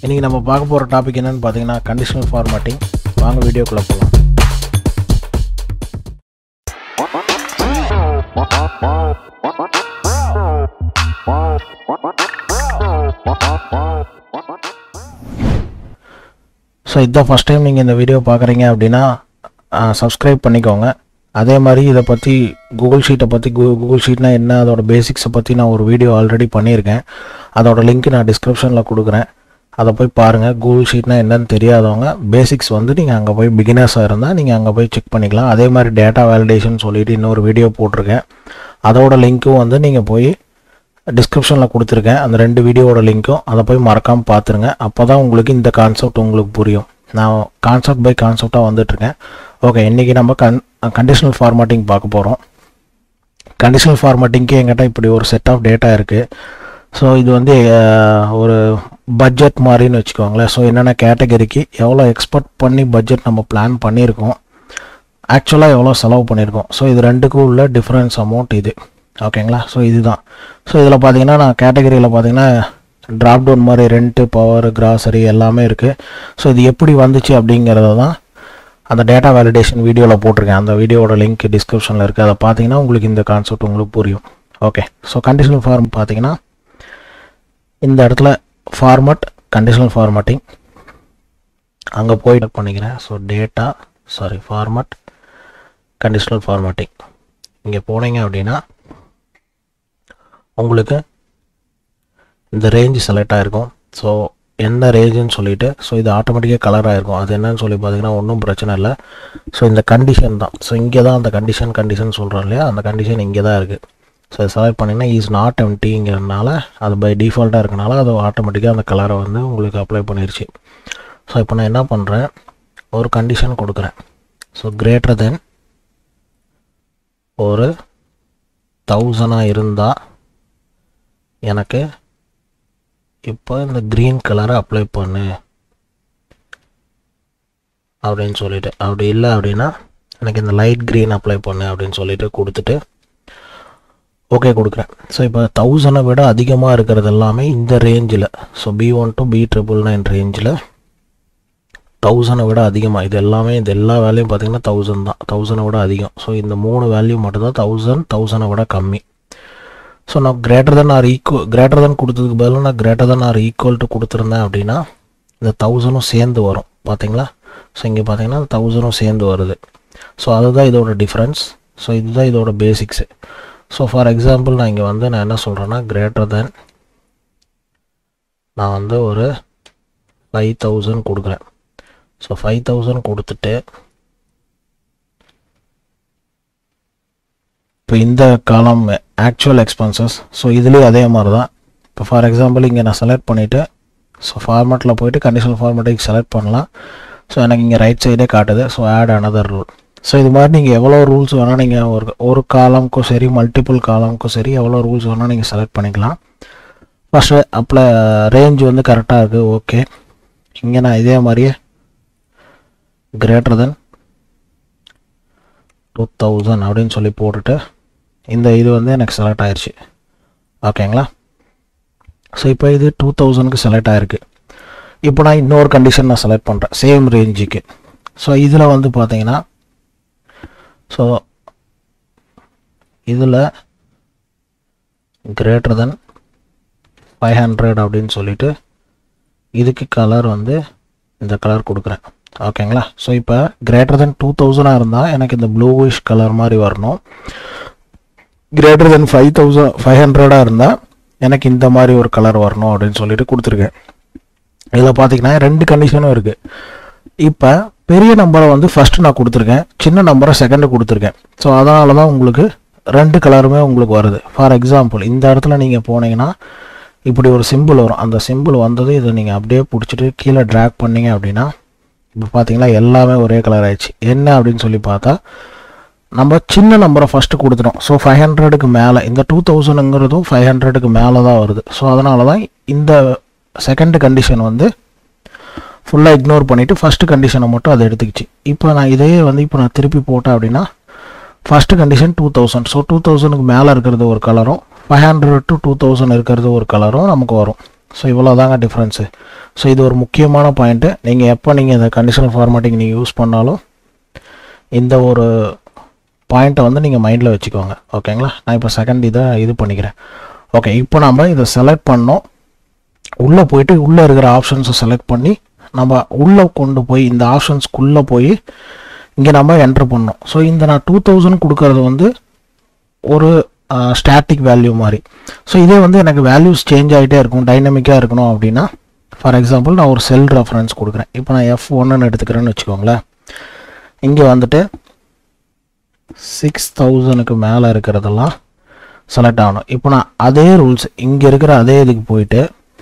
இன்னைக்கு நம்ம பார்க்க போற டாபிக் என்னன்னு பாத்தீங்கன்னா கண்டிஷனல் ஃபார்மேட்டிங். வாங்க வீடியோக்குள்ள போலாம். ஸோ இதான் ஃபஸ்ட் டைம் நீங்கள் இந்த வீடியோ பார்க்குறீங்க அப்படின்னா சப்ஸ்கிரைப் பண்ணிக்கோங்க. அதே மாதிரி இதை பற்றி கூகுள் ஷீட்டை பற்றி கூகுள் ஷீட்னா என்ன, அதோட பேசிக்ஸை பற்றி நான் ஒரு வீடியோ ஆல்ரெடி பண்ணியிருக்கேன். அதோட லிங்க் நான் டிஸ்கிரிப்ஷனில் கொடுக்குறேன், அதை போய் பாருங்கள். கூகுள் ஷீட்னா என்னன்னு தெரியாதவங்க பேசிக்ஸ் வந்து நீங்கள் அங்கே போய் பிகினர்ஸாக இருந்தால் நீங்கள் அங்கே போய் செக் பண்ணிக்கலாம். அதே மாதிரி டேட்டா வேலிடேஷன் சொல்லிவிட்டு இன்னொரு வீடியோ போட்டிருக்கேன், அதோட லிங்க்கும் வந்து நீங்கள் போய் டிஸ்கிரிப்ஷனில் கொடுத்துருக்கேன். அந்த 2 வீடியோவோட லிங்க்கும் அதை போய் மறக்காமல் பார்த்துருங்க. அப்போ தான் உங்களுக்கு இந்த கான்செப்ட் உங்களுக்கு புரியும். நான் கான்செப்ட் பை கான்செப்டாக வந்துட்டுருக்கேன். ஓகே, இன்றைக்கி நம்ம கண்டிஷனல் ஃபார்மேட்டிங் பார்க்க போகிறோம். கண்டிஷனல் ஃபார்மேட்டிங்க்கு என்கிட்ட இப்படி ஒரு செட் ஆஃப் டேட்டா இருக்குது. ஸோ இது வந்து ஒரு பட்ஜெட் மாதிரின்னு வச்சுக்கோங்களேன். ஸோ என்னென்ன கேட்டகரிக்கு எவ்வளோ எக்ஸ்பெக்ட் பண்ணி பட்ஜெட் நம்ம பிளான் பண்ணியிருக்கோம், ஆக்சுவலாக எவ்வளோ செலவு பண்ணியிருக்கோம். ஸோ இது ரெண்டுக்கும் உள்ள டிஃப்ரென்ஸ் அமௌண்ட் இது. ஓகேங்களா? ஸோ இதுதான். ஸோ இதில் பார்த்தீங்கன்னா நான் கேட்டகரியில் பார்த்தீங்கன்னா ட்ராப் டவுன் மாதிரி ரெண்ட்டு, பவர், கிராசரி எல்லாமே இருக்குது. ஸோ இது எப்படி வந்துச்சு அப்படிங்கிறத தான் அந்த டேட்டா வேலிடேஷன் வீடியோவில் போட்டிருக்கேன். அந்த வீடியோவோட லிங்க் டிஸ்கிரிப்ஷனில் இருக்குது, அதை பார்த்தீங்கன்னா உங்களுக்கு இந்த கான்செப்ட் உங்களுக்கு புரியும். ஓகே, ஸோ கண்டிஷனல் ஃபார்ம் பார்த்தீங்கன்னா இந்த இடத்துல ஃபார்மட் கண்டிஷனல் ஃபார்மேட்டிங் அங்கே போய் பண்ணிக்கிறேன். ஸோ ஃபார்மட் கண்டிஷனல் ஃபார்மேட்டிங் இங்கே போனீங்க அப்படின்னா உங்களுக்கு இந்த ரேஞ்சு செலக்ட் ஆகிருக்கும். ஸோ என்ன ரேஞ்சுன்னு சொல்லிவிட்டு ஸோ இது ஆட்டோமேட்டிக்காக கலராக இருக்கும். அது என்னன்னு சொல்லி பார்த்தீங்கன்னா ஒன்றும் பிரச்சனை இல்லை. ஸோ இந்த கண்டிஷன் தான். ஸோ இங்கே தான் அந்த கண்டிஷன் சொல்கிறோம் இல்லையா, அந்த கண்டிஷன் இங்கே தான் இருக்குது. ஸோ செலக்ட் பண்ணிங்கன்னா இஸ் நாட் எம்டிங்கிறதுனால அது பை டிஃபால்ட்டாக இருக்கனால அது ஆட்டோமேட்டிக்காக அந்த கலரை வந்து உங்களுக்கு அப்ளை பண்ணிருச்சு. ஸோ இப்போ நான் என்ன பண்ணுறேன், ஒரு கண்டிஷன் கொடுக்குறேன். ஸோ கிரேட்டர் தென் ஒரு 1000 இருந்தால் எனக்கு இப்போ இந்த க்ரீன் கலரை அப்ளை பண்ணு அப்படின்னு சொல்லிட்டு, அப்படி இல்லை அப்படின்னா எனக்கு இந்த லைட் க்ரீன் அப்ளை பண்ணு அப்படின்னு சொல்லிட்டு கொடுத்துட்டு ஓகே கொடுக்குறேன். ஸோ இப்போ 1000 விட அதிகமாக இருக்கிறது எல்லாமே இந்த ரேஞ்சில், ஸோ B1 to B999 ரேஞ்சில் 1000 விட அதிகமாக இது எல்லாமே, இது எல்லா வேல்யூம் பார்த்திங்கன்னா 1000 தான், 1000 விட அதிகம். ஸோ இந்த 3 வேல்யூ மட்டும்தான் 1000 விட கம்மி. ஸோ நான் கிரேட்டர் தென் கொடுத்ததுக்கு பதிலாக நான் greater than or equal to கொடுத்துருந்தேன் அப்படின்னா இந்த 1000 சேர்ந்து வரும் பார்த்தீங்களா. ஸோ இங்கே பார்த்தீங்கன்னா 1000 சேர்ந்து வருது. ஸோ அதுதான் இதோட டிஃப்ரென்ஸ். ஸோ இதுதான் இதோட பேசிக்ஸு. ஸோ ஃபார் எக்ஸாம்பிள் நான் இங்கே வந்து நான் என்ன சொல்கிறேன்னா கிரேட்டர் தென் நான் வந்து ஒரு 5000 கொடுக்குறேன். ஸோ 5000 கொடுத்துட்டு இப்போ இந்த காலம் ஆக்சுவல் எக்ஸ்பென்சஸ். ஸோ இதுலேயும் அதே மாதிரி தான். இப்போ ஃபார் எக்ஸாம்பிள் இங்கே நான் செலக்ட் பண்ணிவிட்டு ஸோ ஃபார்மேட்டில் போய்ட்டு கண்டிஷனல் ஃபார்மேட்டிங் செலக்ட் பண்ணலாம். ஸோ எனக்கு இங்கே ரைட் சைடே காட்டுது. So add another rule. So இது மாதிரி நீங்கள் எவ்வளோ ரூல்ஸ் வேணால் நீங்கள் ஒரு காலமுக்கும் சரி மல்டிபிள் காலமுக்கும் சரி எவ்வளோ ரூல்ஸ் வேணால் நீங்கள் செலக்ட் பண்ணிக்கலாம். ஃபஸ்ட்டு அப்ளை ரேஞ்ச் வந்து கரெக்டாக இருக்குது. ஓகே, இங்கே நான் இதே மாதிரியே கிரேட்டர் தென் 2000 அப்படின்னு சொல்லி போட்டுட்டு இந்த இது வந்து எனக்கு செலக்ட் ஆயிடுச்சு. ஓகேங்களா? ஸோ இப்போ இது 2000க்கு செலக்ட் ஆகிருக்கு. இப்போ நான் இன்னொரு கண்டிஷன் நான் செலக்ட் பண்ணுறேன் சேம் ரேஞ்சுக்கு. ஸோ இதில் வந்து பார்த்தீங்கன்னா ஸோ இதில் கிரேட்டர் தென் 500 அப்படின்னு சொல்லிட்டு இதுக்கு கலர் வந்து இந்த கலர் கொடுக்குறேன். ஓகேங்களா? ஸோ இப்போ கிரேட்டர் தென் 2000 இருந்தால் எனக்கு இந்த ப்ளூவிஷ் கலர் மாதிரி வரணும். கிரேட்டர் தென் 500 இருந்தால் எனக்கு இந்த மாதிரி ஒரு கலர் வரணும் அப்படின்னு சொல்லிட்டு கொடுத்துருக்கேன். இதில் பார்த்தீங்கன்னா 2 கண்டிஷனும் இருக்குது. இப்போ பெரிய நம்பரை வந்து ஃபஸ்ட்டு நான் கொடுத்துருக்கேன், சின்ன நம்பரை செகண்டு கொடுத்துருக்கேன். ஸோ அதனால தான் உங்களுக்கு 2 கலருமே உங்களுக்கு வருது. ஃபார் எக்ஸாம்பிள் இந்த இடத்துல நீங்கள் போனீங்கன்னா இப்படி ஒரு சிம்பிள் வரும். அந்த சிம்பிள் வந்தது இதை நீங்கள் அப்படியே பிடிச்சிட்டு கீழே ட்ராக் பண்ணிங்க அப்படின்னா இப்போ பார்த்தீங்கன்னா எல்லாமே ஒரே கலர் ஆயிடுச்சு. என்ன அப்படின்னு சொல்லி பார்த்தா நம்ம சின்ன நம்பரை ஃபஸ்ட்டு கொடுத்துட்டோம். ஸோ 500க்கு மேலே இந்த 2000ங்கிறதும் 500க்கு மேலே தான் வருது. ஸோ அதனால தான் இந்த செகண்ட் கண்டிஷன் வந்து ஃபுல்லாக இக்னோர் பண்ணிவிட்டு ஃபஸ்ட்டு கண்டிஷனை மட்டும் அதை எடுத்துக்கிச்சு. இப்போ நான் இதையே வந்து இப்போ நான் திருப்பி போட்டேன் அப்படின்னா ஃபஸ்ட்டு கண்டிஷன் 2000. ஸோ 2000க்கு மேலே இருக்கிறது ஒரு கலரும் 500 to 2000 இருக்கிறது ஒரு கலரும் நமக்கு வரும். ஸோ இவ்வளோ தாங்க டிஃப்ரென்ஸு. ஸோ இது ஒரு முக்கியமான பாயிண்ட்டு. நீங்கள் எப்போ நீங்கள் இந்த கண்டிஷனல் ஃபார்மேட்டிங் நீங்கள் யூஸ் பண்ணாலும் இந்த ஒரு பாயிண்ட்டை வந்து நீங்கள் மைண்டில் வச்சுக்கோங்க. ஓகேங்களா? நான் இப்போ செகண்ட் இதை இது பண்ணிக்கிறேன். ஓகே, இப்போ நம்ம இதை செலக்ட் பண்ணோம். உள்ளே போயிட்டு உள்ளே இருக்கிற ஆப்ஷன்ஸை செலக்ட் பண்ணி நம்ம உள்ளே கொண்டு போய் இந்த ஆப்ஷன்ஸ்க்குள்ளே போய் இங்கே நம்ம என்ட்ரு பண்ணோம். ஸோ இந்த நான் 2000 கொடுக்கறது வந்து ஒரு ஸ்டாட்டிக் வேல்யூ மாதிரி. ஸோ இதே வந்து எனக்கு வேல்யூஸ் சேஞ்ச் ஆகிட்டே இருக்கும், டைனமிக்காக இருக்கணும் அப்படின்னா ஃபார் எக்ஸாம்பிள் நான் ஒரு செல் ரெஃபரன்ஸ் கொடுக்குறேன். இப்போ நான் F1ன்னு எடுத்துக்கிறேன்னு வச்சுக்கோங்களேன். இங்கே வந்துட்டு 6000க்கு மேலே இருக்கிறதெல்லாம் செலக்ட் ஆகணும். இப்போ நான் அதே ரூல்ஸ் இங்கே இருக்கிற அதே இதுக்கு போயிட்டு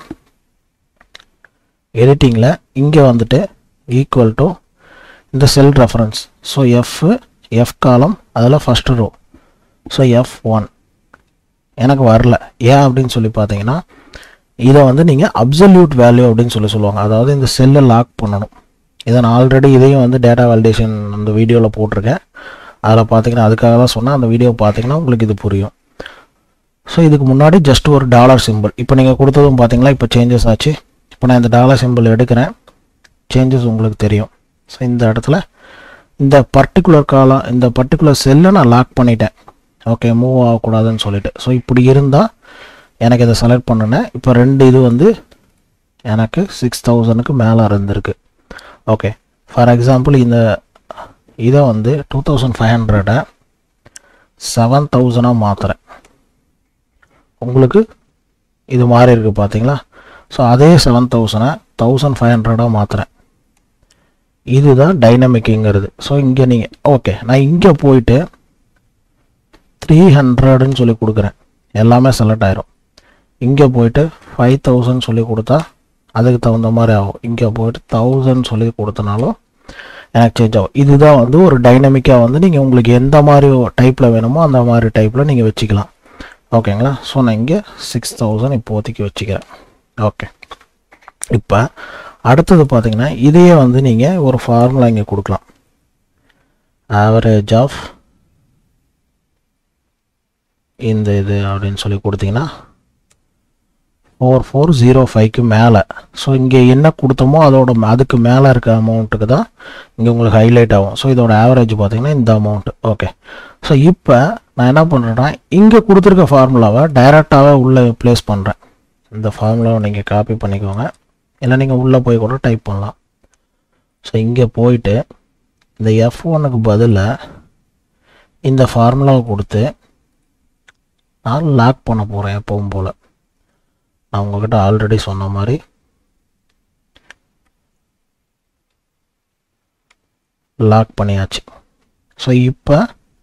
எடிட்டிங்கில் இங்கே வந்துட்டு ஈக்குவல் டு இந்த செல் ரெஃபரன்ஸ். ஸோ எஃப் காலம் அதில் ஃபஸ்ட்டு ரோ. ஸோ F1 எனக்கு வரல. ஏன் அப்படின்னு சொல்லி பார்த்தீங்கன்னா இதை வந்து நீங்கள் அப்சல்யூட் வேல்யூ அப்படின்னு சொல்லுவாங்க. அதாவது இந்த செல்லை லாக் பண்ணணும். இதை நான் ஆல்ரெடி இதையும் வந்து டேட்டா வேலிடேஷன் அந்த வீடியோவில் போட்டிருக்கேன். அதில் பார்த்தீங்கன்னா அதுக்காக தான் சொன்னால் அந்த வீடியோ பார்த்தீங்கன்னா உங்களுக்கு இது புரியும். ஸோ இதுக்கு முன்னாடி ஜஸ்ட் ஒரு டாலர் சிம்பிள். இப்போ நீங்கள் கொடுத்ததும் பார்த்தீங்களா இப்போ சேஞ்சஸ் ஆச்சு. இப்போ நான் இந்த டாலர் சிம்பிள் எடுக்கிறேன், சேஞ்சஸ் உங்களுக்கு தெரியும். ஸோ இந்த இடத்துல இந்த பர்டிகுலர் காலம் இந்த பர்டிகுலர் செல்லை நான் லாக் பண்ணிட்டேன். ஓகே, மூவ் ஆகக்கூடாதுன்னு சொல்லிட்டு. ஸோ இப்படி இருந்தால் எனக்கு இதை செலக்ட் பண்ணினேன். இப்போ ரெண்டு இது வந்து எனக்கு 6000க்கு மேலே இருந்திருக்கு. ஓகே, ஃபார் எக்ஸாம்பிள் இந்த இதை வந்து 2500 7000 மாற்றுறேன். உங்களுக்கு இது மாறி இருக்குது பார்த்தீங்களா? ஸோ அதே 7000 1500 மாற்றுறேன். இதுதான் டைனமிக்குங்கிறது. ஸோ இங்கே நீங்கள் ஓகே, நான் இங்கே போயிட்டு 300ன்னு சொல்லி கொடுக்குறேன். எல்லாமே செலக்ட் ஆயிரும். இங்கே போயிட்டு 5000 சொல்லி கொடுத்தா அதுக்கு தகுந்த மாதிரி ஆகும். இங்கே போயிட்டு 1000 சொல்லி கொடுத்தனாலும் எனக்கு சேஞ்ச் ஆகும். இதுதான் வந்து ஒரு டைனமிக்காக வந்து நீங்கள் உங்களுக்கு எந்த மாதிரி டைப்பில் வேணுமோ அந்த மாதிரி டைப்பில் நீங்கள் வச்சுக்கலாம். ஓகேங்களா? ஸோ நான் இங்கே 6000 இப்போதைக்கு வச்சுக்கிறேன். ஓகே, இப்போ அடுத்தது பார்த்தீங்கன்னா இதையே வந்து நீங்கள் ஒரு ஃபார்முலா இங்கே கொடுக்கலாம். ஆவரேஜ் ஆஃப் இந்த இது அப்படின்னு சொல்லி கொடுத்தீங்கன்னா 4405க்கு மேலே. ஸோ இங்கே என்ன கொடுத்தோமோ அதுக்கு மேலே இருக்க அமௌண்ட்டுக்கு தான் இங்கே உங்களுக்கு ஹைலைட் ஆகும். ஸோ இதோட ஆவரேஜ் பார்த்தீங்கன்னா இந்த அமௌண்ட்டு. ஓகே, ஸோ இப்போ நான் என்ன பண்ணுறேன்னா இங்கே கொடுத்துருக்க ஃபார்முலாவை டைரெக்டாகவே உள்ளே ப்ளேஸ் பண்ணுறேன். இந்த ஃபார்முலாவை நீங்கள் காப்பி பண்ணிக்கோங்க, இல்லை நீங்கள் உள்ளே போய் கூட டைப் பண்ணலாம். ஸோ இங்கே போயிட்டு இந்த F1க்கு பதிலாக இந்த ஃபார்முலாவை கொடுத்து நான் லாக் பண்ண போகிறேன். எப்பவும் போல் நான் உங்கள்கிட்ட ஆல்ரெடி சொன்ன மாதிரி லாக் பண்ணியாச்சு. ஸோ இப்போ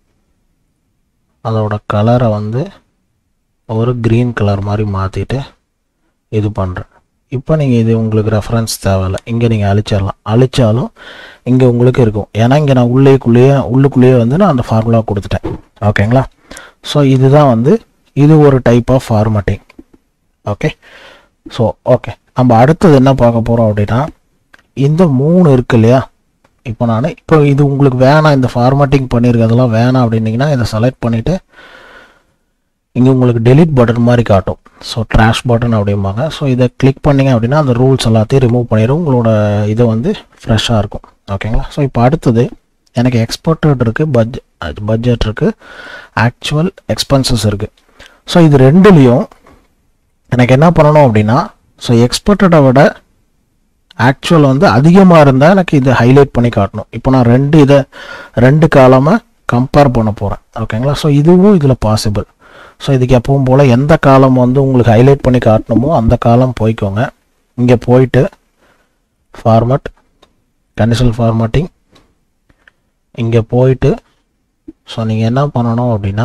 அதோட கலரை வந்து ஒரு க்ரீன் கலர் மாதிரி மாற்றிட்டு இது பண்ணுறேன். இப்போ நீங்கள் இது உங்களுக்கு ரெஃபரன்ஸ் தேவையில்லை, இங்கே நீங்கள் அழிச்சிடலாம். அழிச்சாலும் இங்கே உங்களுக்கு இருக்கும். ஏன்னா இங்கே நான் உள்ளுக்குள்ளேயே வந்து நான் அந்த ஃபார்முலா கொடுத்துட்டேன். ஓகேங்களா? ஸோ இதுதான் வந்து இது ஒரு type of formatting. Okay, so okay, நம்ம அடுத்தது என்ன பார்க்க போகிறோம் அப்படின்னா இந்த 3 இருக்கு இல்லையா? இப்போ இது உங்களுக்கு வேணாம், இந்த ஃபார்மேட்டிங் பண்ணியிருக்கிறதெல்லாம் வேணாம் அப்படின்னீங்கன்னா இதை செலக்ட் பண்ணிவிட்டு இங்கே உங்களுக்கு டெலிட் பட்டன் மாதிரி காட்டும். ஸோ ட்ராஷ் பட்டன் அப்படிம்பாங்க. ஸோ இதை கிளிக் பண்ணிங்க அப்படின்னா அந்த ரூல்ஸ் எல்லாத்தையும் ரிமூவ் பண்ணிடும். உங்களோட இதை வந்து ஃப்ரெஷ்ஷாக இருக்கும். ஓகேங்களா? ஸோ இப்போ அடுத்தது எனக்கு எக்ஸ்பெக்டட் இருக்குது, பட்ஜெட் இருக்குது, ஆக்சுவல் எக்ஸ்பென்சஸ் இருக்குது. ஸோ இது ரெண்டுலேயும் எனக்கு என்ன பண்ணணும் அப்படின்னா ஸோ எக்ஸ்பெக்டடை விட ஆக்சுவல் வந்து அதிகமாக இருந்தால் எனக்கு இதை ஹைலைட் பண்ணி காட்டணும். இப்போ நான் ரெண்டு காலமாக கம்பேர் பண்ண போகிறேன். ஓகேங்களா? ஸோ இதுவும் இதில் பாசிபிள். ஸோ இதுக்கு எப்பவும் போல் எந்த காலம் வந்து உங்களுக்கு ஹைலைட் பண்ணி காட்டணுமோ அந்த காலம் போய்க்கோங்க. இங்கே போயிட்டு ஃபார்மேட் கண்டிஷனல் ஃபார்மேட்டிங் இங்கே போயிட்டு ஸோ நீங்கள் என்ன பண்ணணும் அப்படின்னா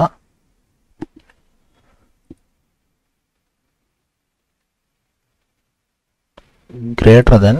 greater than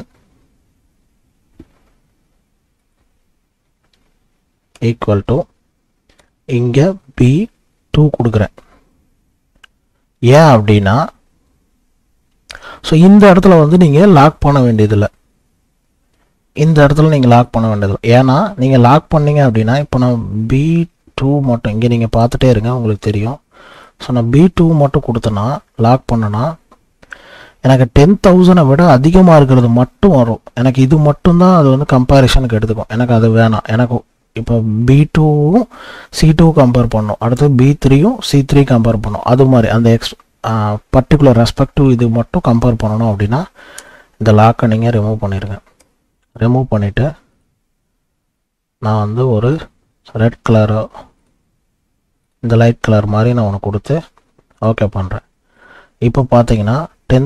equal to இங்கே B2 கொடுக்குறேன். ஏன் அப்படின்னா ஸோ இந்த இடத்துல வந்து நீங்கள் லாக் பண்ண வேண்டியதில்லை. இந்த இடத்துல நீங்கள் லாக் பண்ண வேண்டியதில்லை. ஏன்னா நீங்கள் லாக் பண்ணீங்க அப்படின்னா இப்போ நான் B2 மட்டும் இங்கே நீங்கள் பார்த்துட்டே இருங்க, உங்களுக்கு தெரியும். ஸோ நான் B2 மட்டும் கொடுத்தேன்னா லாக் பண்ணனா எனக்கு 10,000 விட அதிகமாக இருக்கிறது மட்டும் வரும். எனக்கு இது மட்டும்தான் அது வந்து கம்பேரிஷனுக்கு எடுத்துக்கும். எனக்கு அது வேணாம். எனக்கு இப்போ B2வும் C2 கம்பேர் பண்ணணும், அடுத்து B3யும் C3 கம்பேர் பண்ணணும். அது மாதிரி அந்த பர்டிகுலர் ரெஸ்பெக்டிவ் இது மட்டும் கம்பேர் பண்ணணும் அப்படின்னா இந்த லாக்கை நீங்கள் ரிமூவ் பண்ணிடுங்க. ரிமூவ் பண்ணிவிட்டு நான் வந்து ஒரு ரெட் கலரோ இந்த லைட் கலர் மாதிரி நான் உனக்கு கொடுத்து ஓகே பண்ணுறேன். இப்போ பார்த்தீங்கன்னா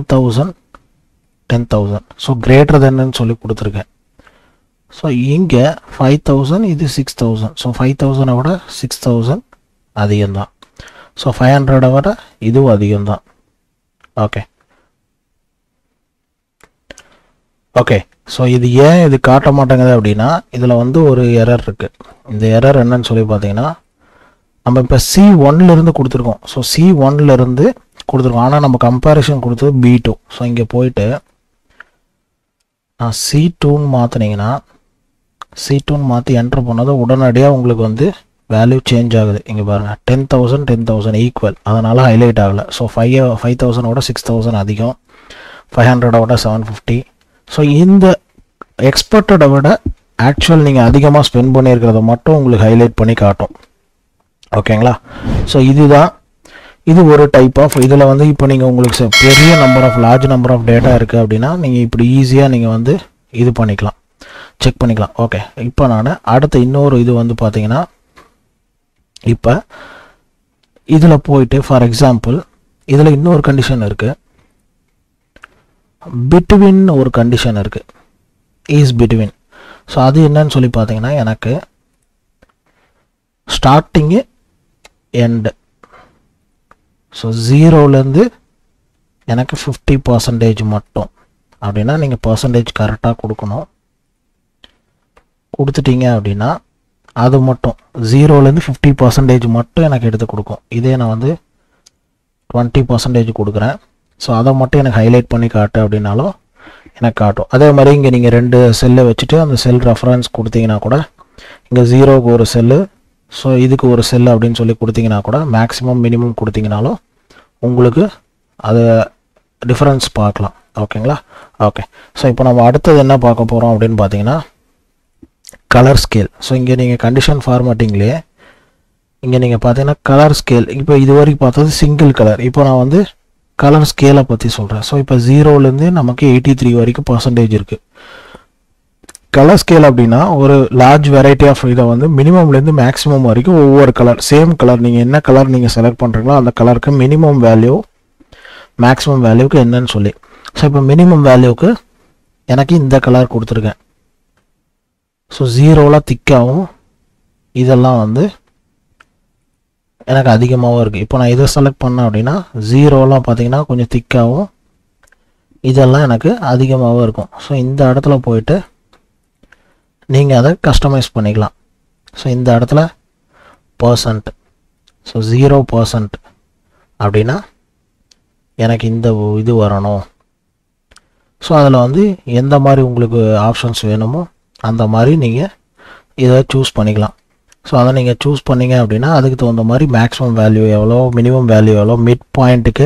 10,000 ஸோ கிரேட்டர் தென்னு சொல்லி கொடுத்துருக்கேன். ஸோ இங்கே 5,000, இது 6,000. ஸோ 5,000 விட 6,000 அதிகம்தான். ஸோ 500 விட இதுவும் அதிகம்தான். ஓகே ஓகே ஸோ இது ஏன் இது காட்ட மாட்டேங்குது அப்படின்னா இதில் வந்து ஒரு எரர் இருக்குது. இந்த எரர் என்னன்னு சொல்லி பார்த்தீங்கன்னா நம்ம இப்போ C1லேருந்து கொடுத்துருக்கோம். ஸோ C1லேருந்து கொடுத்துருக்கோம், ஆனால் நம்ம கம்பேரிஷன் கொடுத்தது B2. ஸோ இங்கே போயிட்டு நான் C2ன்னு மாற்றினீங்கன்னா C2ன்னு மாற்றி என்ட்ரு பண்ணது உடனடியாக உங்களுக்கு வந்து வேல்யூ சேஞ்ச் ஆகுது. இங்கே பாருங்கள் 10,000 ஈக்குவல், அதனால் ஹைலைட் ஆகலை. ஸோ 5,000 6,000 அதிகம், 500 750. ஸோ இந்த எக்ஸ்பெக்டடை விட ஆக்சுவல் நீங்கள் அதிகமாக ஸ்பெண்ட் பண்ணியிருக்கிறத மட்டும் உங்களுக்கு ஹைலைட் பண்ணி காட்டும். ஓகேங்களா? ஸோ இதுதான், இது ஒரு டைப் ஆஃப். இதில் வந்து இப்போ நீங்கள் உங்களுக்கு பெரிய லார்ஜ் நம்பர் ஆஃப் டேட்டா இருக்குது அப்படின்னா நீங்கள் இப்படி ஈஸியாக நீங்கள் வந்து இது பண்ணிக்கலாம், செக் பண்ணிக்கலாம். ஓகே, இப்போ நான் அடுத்த இன்னொரு இது வந்து பார்த்தீங்கன்னா இப்போ இதில் போயிட்டு ஃபார் எக்ஸாம்பிள் இதில் இன்னொரு கண்டிஷன் இருக்குது, பிட்வீன் ஒரு கண்டிஷன் இருக்குது, இஸ் பிட்வீன். ஸோ அது என்னன்னு சொல்லி பார்த்தீங்கன்னா எனக்கு ஸ்டார்டிங்கு எண்டு, ஸோ 0லேருந்து எனக்கு 50% மட்டும் அப்படின்னா நீங்கள் பர்சன்டேஜ் கரெக்டாக கொடுக்கணும். கொடுத்துட்டீங்க அப்படின்னா அது மட்டும் 0லேருந்து 50% மட்டும் எனக்கு எடுத்து கொடுக்கும். இதே நான் வந்து 20% கொடுக்குறேன், ஸோ அதை மட்டும் எனக்கு ஹைலைட் பண்ணி காட்டு அப்படின்னாலும் எனக்கு காட்டும். அதே மாதிரி இங்கே நீங்கள் 2 செல்லை வச்சுட்டு அந்த செல் ரெஃபரன்ஸ் கொடுத்தீங்கன்னா கூட இங்கே 0க்கு ஒரு செல்லு, ஸோ இதுக்கு ஒரு செல் அப்படின்னு சொல்லி கொடுத்தீங்கன்னா கூட மேக்ஸிமம் மினிமம் கொடுத்தீங்கனாலும் உங்களுக்கு அது டிஃப்ரென்ஸ் பார்க்கலாம். ஓகேங்களா? ஓகே, ஸோ இப்போ நம்ம அடுத்தது என்ன பார்க்க போகிறோம் அப்படின்னு பார்த்தீங்கன்னா கலர் ஸ்கேல். ஸோ இங்கே நீங்கள் கண்டிஷன் ஃபார்மேட்டிங்லேயே இங்கே நீங்கள் பார்த்தீங்கன்னா கலர் ஸ்கேல், இப்போ இது வரைக்கும் பார்த்தது சிங்கிள் கலர், இப்போ நான் வந்து கலர் ஸ்கேலை பற்றி சொல்கிறேன். ஸோ இப்போ 0லேருந்து நமக்கு 83 வரைக்கும் பர்சன்டேஜ் இருக்குது. கலர் ஸ்கேல் அப்படின்னா ஒரு லார்ஜ் வெரைட்டி ஆஃப் இதை வந்து மினிமம்லேருந்து மேக்ஸிமம் வரைக்கும் ஒவ்வொரு கலர், சேம் கலர், நீங்கள் என்ன கலர் நீங்கள் செலக்ட் பண்ணுறீங்களோ அந்த கலருக்கு மினிமம் வேல்யூ மேக்ஸிமம் வேல்யூக்கு என்னன்னு சொல்லி. ஸோ இப்போ மினிமம் வேல்யூக்கு எனக்கு இந்த கலர் கொடுத்துருக்கேன். ஸோ 0லாம் திக்காகவும் இதெல்லாம் வந்து எனக்கு அதிகமாகவும் இருக்குது. இப்போ நான் இதை செலக்ட் பண்ணேன் அப்படின்னா 0லாம் பார்த்தீங்கன்னா கொஞ்சம் திக்காகவும் இதெல்லாம் எனக்கு அதிகமாகவும் இருக்கும். ஸோ இந்த இடத்துல போயிட்டு நீங்கள் அதை கஸ்டமைஸ் பண்ணிக்கலாம். ஸோ இந்த இடத்துல பர்சன்ட், ஸோ 0% அப்படின்னா எனக்கு இந்த இது வரணும். ஸோ அதில் வந்து எந்த மாதிரி உங்களுக்கு ஆப்ஷன்ஸ் வேணுமோ அந்த மாதிரி நீங்கள் இதை சூஸ் பண்ணிக்கலாம். ஸோ அதை நீங்கள் சூஸ் பண்ணிங்க அப்படின்னா அதுக்கு தகுந்த மாதிரி மேக்ஸிமம் வேல்யூ எவ்வளோ, மினிமம் வேல்யூ எவ்வளோ, மிட் பாயிண்ட்டுக்கு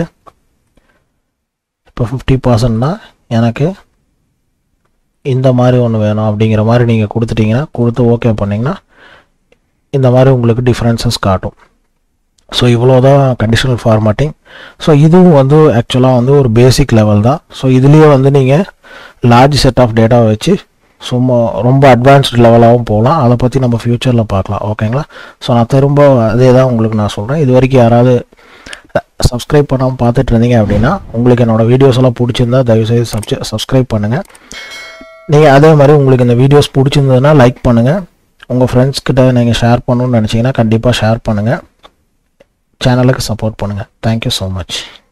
இப்போ 50%னா எனக்கு இந்த மாதிரி ஒன்று வேணும் அப்படிங்கிற மாதிரி நீங்கள் கொடுத்துட்டிங்கன்னா, கொடுத்து ஓகே பண்ணிங்கன்னா இந்த மாதிரி உங்களுக்கு டிஃப்ரென்சஸ் காட்டும். ஸோ இவ்வளோ தான் கண்டிஷனல் ஃபார்மேட்டிங். ஸோ இதுவும் வந்து ஆக்சுவலாக வந்து ஒரு பேசிக் லெவல் தான். ஸோ இதுலேயே வந்து நீங்கள் லார்ஜ் செட் ஆஃப் டேட்டாவை வச்சு சும்மா ரொம்ப அட்வான்ஸ்டு லெவலாகவும் போகலாம். அதை பற்றி நம்ம ஃப்யூச்சரில் பார்க்கலாம். ஓகேங்களா? ஸோ நான் திரும்ப அதே தான் உங்களுக்கு நான் சொல்கிறேன். இது வரைக்கும் யாராவது சப்ஸ்கிரைப் பண்ணாமல் பார்த்துட்டு இருந்தீங்க அப்படின்னா உங்களுக்கு என்னோடய வீடியோஸ் எல்லாம் பிடிச்சிருந்தா தயவுசெய்து சப்ஸ்கிரைப் பண்ணுங்கள். நீங்கள் அதே மாதிரி உங்களுக்கு இந்த வீடியோஸ் பிடிச்சிருந்ததுன்னா லைக் பண்ணுங்கள். உங்கள் ஃப்ரெண்ட்ஸ்கிட்ட நீங்கள் ஷேர் பண்ணணும்னு நினச்சிங்கன்னா கண்டிப்பாக ஷேர் பண்ணுங்கள். சேனலுக்கு சப்போர்ட் பண்ணுங்கள். Thank you so much.